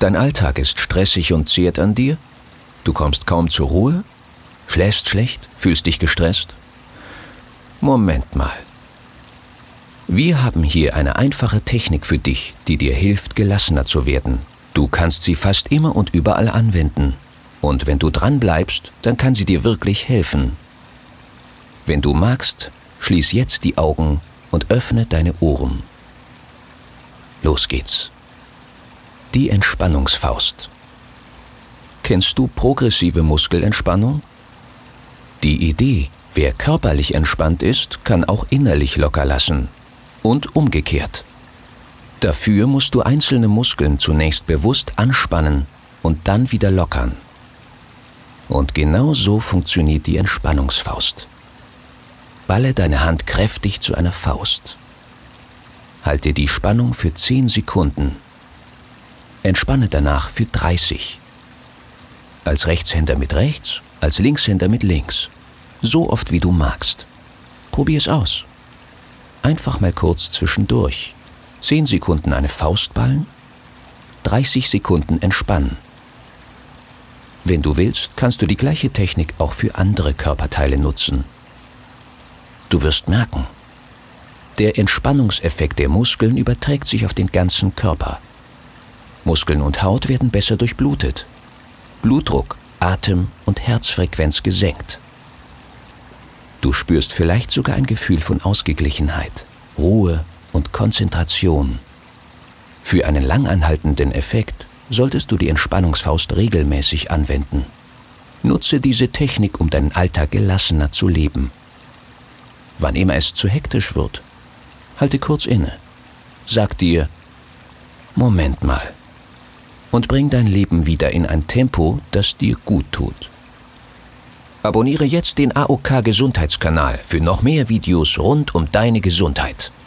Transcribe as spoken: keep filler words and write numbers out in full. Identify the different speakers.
Speaker 1: Dein Alltag ist stressig und zehrt an dir? Du kommst kaum zur Ruhe? Schläfst schlecht? Fühlst dich gestresst? Moment mal. Wir haben hier eine einfache Technik für dich, die dir hilft, gelassener zu werden. Du kannst sie fast immer und überall anwenden. Und wenn du dran bleibst, dann kann sie dir wirklich helfen. Wenn du magst, schließ jetzt die Augen und öffne deine Ohren. Los geht's. Die Entspannungsfaust. Kennst du progressive Muskelentspannung? Die Idee, wer körperlich entspannt ist, kann auch innerlich locker lassen. Und umgekehrt. Dafür musst du einzelne Muskeln zunächst bewusst anspannen und dann wieder lockern. Und genau so funktioniert die Entspannungsfaust. Balle deine Hand kräftig zu einer Faust. Halte die Spannung für zehn Sekunden. Entspanne danach für dreißig. Als Rechtshänder mit rechts, als Linkshänder mit links. So oft wie du magst. Probier es aus. Einfach mal kurz zwischendurch. zehn Sekunden eine Faust ballen, dreißig Sekunden entspannen. Wenn du willst, kannst du die gleiche Technik auch für andere Körperteile nutzen. Du wirst merken, der Entspannungseffekt der Muskeln überträgt sich auf den ganzen Körper. Muskeln und Haut werden besser durchblutet. Blutdruck, Atem und Herzfrequenz gesenkt. Du spürst vielleicht sogar ein Gefühl von Ausgeglichenheit, Ruhe und Konzentration. Für einen langanhaltenden Effekt solltest du die Entspannungsfaust regelmäßig anwenden. Nutze diese Technik, um deinen Alltag gelassener zu leben. Wann immer es zu hektisch wird, halte kurz inne. Sag dir, Moment mal. Und bring dein Leben wieder in ein Tempo, das dir gut tut. Abonniere jetzt den A O K Gesundheitskanal für noch mehr Videos rund um deine Gesundheit.